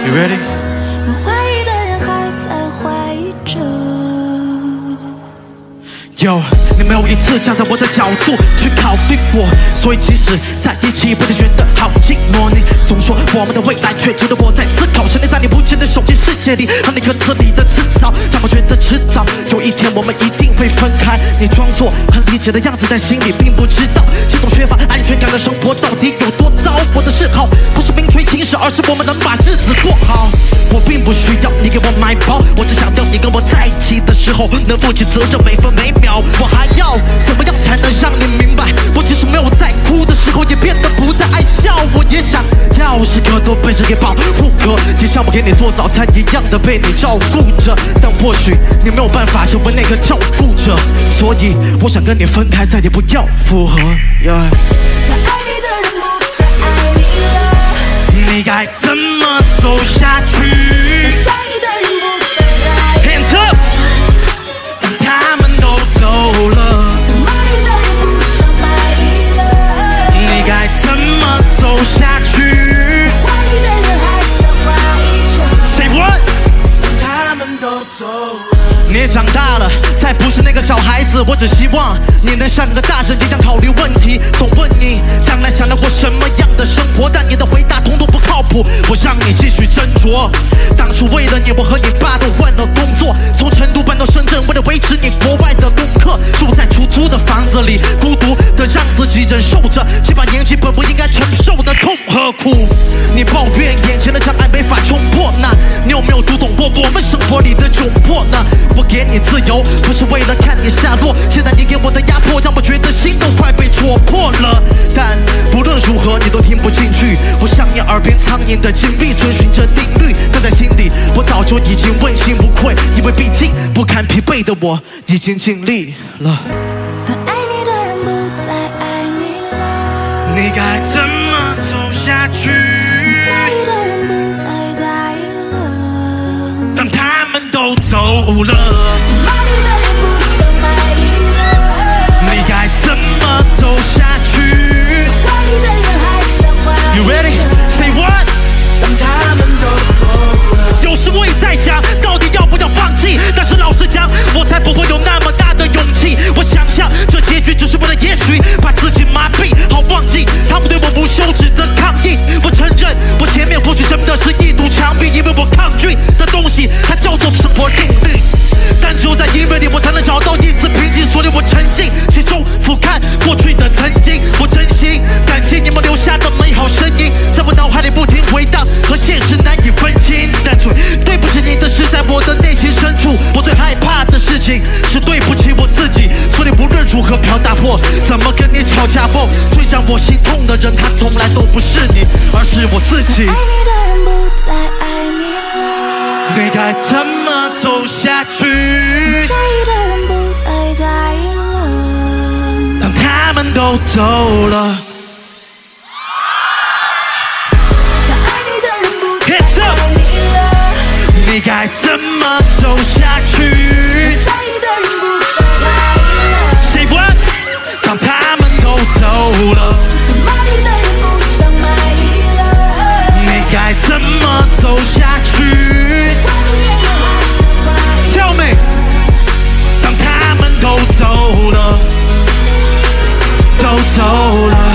You ready？ 有怀疑的人还在怀疑着。 有，你没有一次站在我的角度去考虑过，所以即使在一起，不会觉得好寂寞。你总说我们的未来，却觉得我在思考。沉溺在你无情的手机世界里，和你歌词里的词藻，让我觉得迟早有一天我们一定会分开。你装作很理解的样子，但心里并不知道，这种缺乏安全感的生活到底有多糟。我的嗜好不是名垂青史，而是我们能把日子过好。我并不需要你给我买包，我只想要你跟我在一起的时候能负起责任，每分每秒。我还要怎么样才能让你明白，我即使没有在哭的时候，也变得不再爱笑。我也想要时刻都被人给保护着，也像我给你做早餐一样的被你照顾着。但或许你没有办法成为那个照顾者，所以我想跟你分开，再也不要复合。Yeah. 爱你的人不再爱你了， 你该怎么走下去？ 在意的人不再在意 Hands up， 当他们都走了， 满意的人不想满意了， 你该怎么走下去？ 怀疑的人还在怀疑着。 Say what？ 他们都走了。 你也长大了，再不是那个小孩子。我只希望你能像个大人一样考虑问题。总问你将来想要过什么样的生活，但你的回答统统不靠谱。我让你继续斟酌。当初为了你，我和你爸都换了工作，从成都搬到深圳，为了维持你国外的功课，住在出租的房子里，孤独的让自己忍受着7、8年级本不应该承受的痛和苦。你抱怨眼前的障碍没法冲破，那你有没有读懂过我们生活里的窘迫呢？我给你自由，不是为了看你下落。现在你给我的压迫，让我觉得心都快被戳破了。但不论如何，你都听不进去。我像你耳边苍蝇的经历，遵循着定律，但在心底，我早就已经问心无愧。因为毕竟不堪疲惫的我已经尽力了。 爱你的人不再爱你了， 你该怎么走下去？ 在意的人不再在意了， 当他们都走了， 满意的人不想满意了， 你该怎么走下去怀疑的人还在怀疑。 ？You ready? Say what? 当他们都走了， 有时我也在想，到底要不要放弃？但是老实讲，我才不会有那么大的勇气。我想象这结局只是为了也许，把自己麻痹，好忘记他们对我无休止的抗议。我承认，我前面或许真的是一堵墙壁，因为我抗拒的东西，它叫做生活定律。但只有在音乐里，我才能找到一丝平静，所以我沉浸其中，俯瞰过去的曾经。我真心感谢你们留下的美好声音，在我脑海里不停回荡，和现实难以分清。但对不起你的是在我的内心深处，我最害怕的事情是对不起我自己。所以无论如何表达或怎么跟你吵架后，最让我心痛的人，他从来都不是你，而是我自己。 爱你的人不再爱你了， 你该怎么走下去？ 在意的人不再在意了， 当他们都走了。 爱你的人不再爱你了， 你该怎么走下去？ 在意的人不再在意了， Say what？ 当他们都走了， 满意的人不想满意了， 你该怎么走下去？Tell me， 当他们都走了，都走了。